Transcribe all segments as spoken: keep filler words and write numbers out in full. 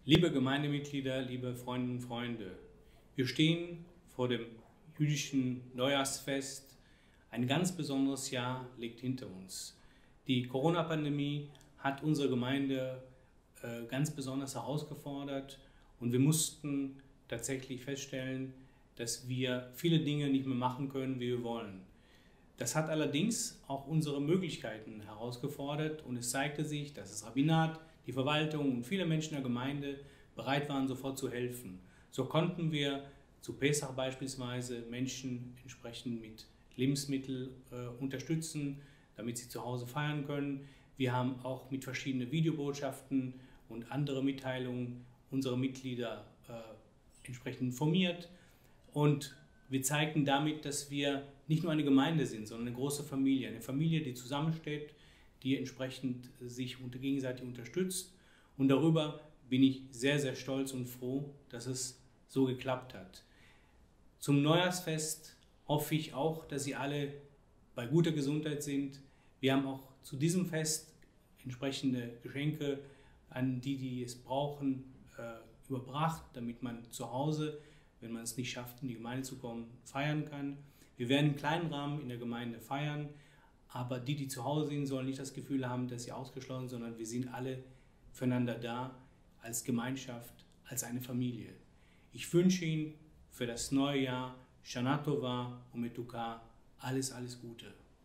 Liebe Gemeindemitglieder, liebe Freundinnen und Freunde, wir stehen vor dem jüdischen Neujahrsfest. Ein ganz besonderes Jahr liegt hinter uns. Die Corona-Pandemie hat unsere Gemeinde äh, ganz besonders herausgefordert und wir mussten tatsächlich feststellen, dass wir viele Dinge nicht mehr machen können, wie wir wollen. Das hat allerdings auch unsere Möglichkeiten herausgefordert und es zeigte sich, dass das Rabbinat, die Verwaltung und viele Menschen der Gemeinde bereit waren, sofort zu helfen. So konnten wir zu Pesach beispielsweise Menschen entsprechend mit Lebensmitteln äh, unterstützen, damit sie zu Hause feiern können. Wir haben auch mit verschiedenen Videobotschaften und andere Mitteilungen unsere Mitglieder äh, entsprechend informiert. Und wir zeigten damit, dass wir nicht nur eine Gemeinde sind, sondern eine große Familie. Eine Familie, die zusammensteht, die entsprechend sich unter gegenseitig unterstützt. Und darüber bin ich sehr, sehr stolz und froh, dass es so geklappt hat. Zum Neujahrsfest hoffe ich auch, dass Sie alle bei guter Gesundheit sind. Wir haben auch zu diesem Fest entsprechende Geschenke an die, die es brauchen, äh, überbracht, damit man zu Hause, wenn man es nicht schafft, in die Gemeinde zu kommen, feiern kann. Wir werden im kleinen Rahmen in der Gemeinde feiern, aber die, die zu Hause sind, sollen nicht das Gefühl haben, dass sie ausgeschlossen sind, sondern wir sind alle füreinander da, als Gemeinschaft, als eine Familie. Ich wünsche Ihnen für das neue Jahr Shana Tova und Metuka alles, alles Gute.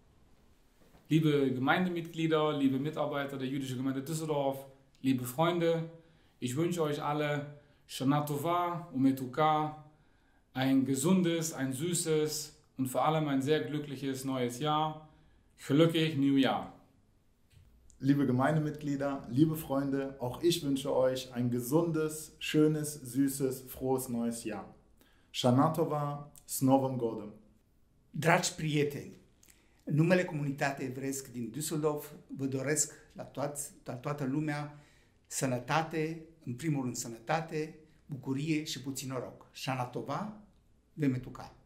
Liebe Gemeindemitglieder, liebe Mitarbeiter der Jüdischen Gemeinde Düsseldorf, liebe Freunde, ich wünsche euch alle Shana Tova und Metuka, ein gesundes, ein süßes und vor allem ein sehr glückliches neues Jahr. Glücklich New Jahr. Liebe Gemeindemitglieder, liebe Freunde, auch ich wünsche euch ein gesundes, schönes, süßes, frohes neues Jahr. Shana Tova, s Novim Godom. Dragi prieteni, în numele comunității evreiesc din Düsseldorf, vă doresc la, toați, la toată lumea sănătate, în primul rând sănătate, bucurie și puțin noroc. Shana Tova, ve Metuka.